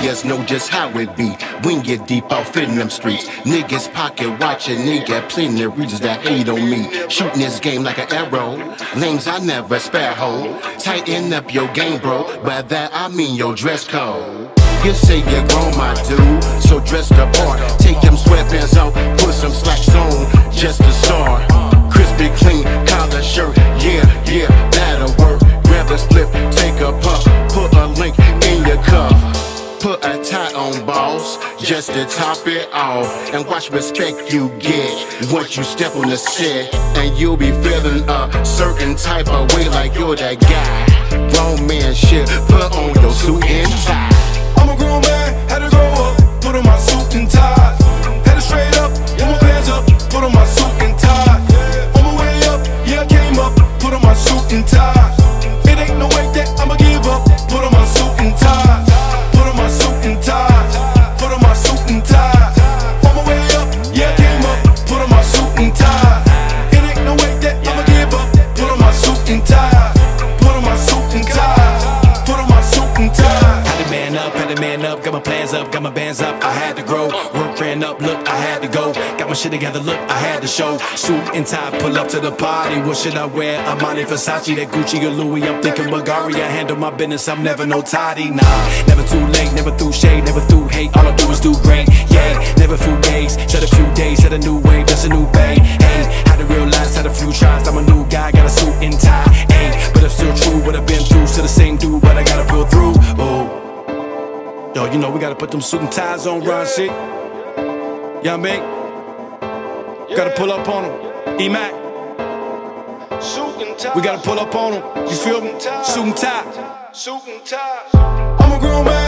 players know just how it be when you're deep off in them streets. Niggas pocket watching, nigga, plenty of reasons that hate on me. Shooting this game like an arrow, lames I never spare ho. Tighten up your game, bro, by that I mean your dress code. You say you're grown, my dude, so dress the part. Take them sweatpants off, put some slacks on, just to start. Crispy clean collar shirt, yeah, that'll work. Grab a split, take a puff, put a link in your cuff. Put a tie on, boss, just to top it off. And watch respect you get once you step on the set. And you'll be feeling a certain type of way like you're that guy. Grown man shit, put on your suit and tie. I'm a grown man, had to grow up, put on my suit and tie. Headed straight up, put my pants up, put on my suit and tie. On my way up, yeah I came up, put on my suit and tie. It ain't no way that I'ma give up, put on my suit and tie. Put on my suit and tie, put on my suit and tie. On my way up, yeah I came up, put on my suit and tie. It ain't no way that I'ma give up, put on my suit and tie. Put on my suit and tie, put on my suit and tie. Had to man up, got my plans up, got my bands up. I had to grow, work ran up, look, I had to go. Got my shit together, look, I had to show. Suit and tie, pull up to the party. What should I wear? Armani, Versace, that Gucci or Louis. I'm thinking Bulgari, I handle my business, I'm never no tidy. Nah, never too late, never through shade, never through hate. All I do is do great, yeah. Never few days, shed a few days, had a new wave, just a new babe. Hey, had a real life, had a few tries. I'm a new guy, got a suit and tie. Hey, but it's still true what I've been through. Still the same dude, but I gotta pull through. Oh. Yo, you know we gotta put them suit and ties on, Ron C. You know what I mean? Gotta pull up on them. E-Mac. We gotta pull up on them. You feel me? Suit and tie. I'm a grown man.